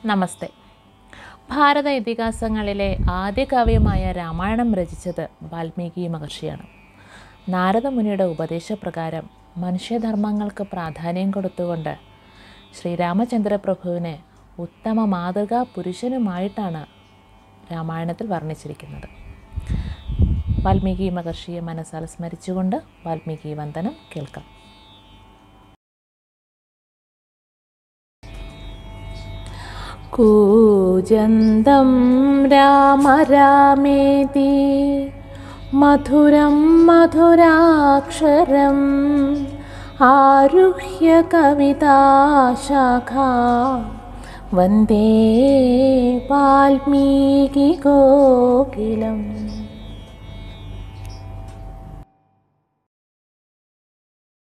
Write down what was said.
നമസ്തേ. ഭാരത ഇതിഹാസങ്ങളിലെ ആദ്യ കാവ്യമായ രാമായണം രചിച്ചത് വാൽമീകി മഹർഷിയാണ്. നാരദമുനിയുടെ ഉപദേശപ്രകാരം മനുഷ്യധർമ്മങ്ങൾക്ക് പ്രാധാന്യം കൊടുത്തുകൊണ്ട് ശ്രീരാമചന്ദ്രപ്രഭുവിനെ ഉത്തമ മാതൃകാ പുരുഷനുമായിട്ടാണ് രാമായണത്തിൽ വർണ്ണിച്ചിരിക്കുന്നത്. വാൽമീകി മഹർഷിയെ മനസ്സാൽ സ്മരിച്ചുകൊണ്ട് വാൽമീകി വന്ദനം കേൾക്കാം. കൂജന്തം രാമ രാമേതി മധുരം മധുരാക്ഷരം ആരുഹ്യ കവിതാശാഖാ വന്ദേ വാൽമീകി കോകിലം.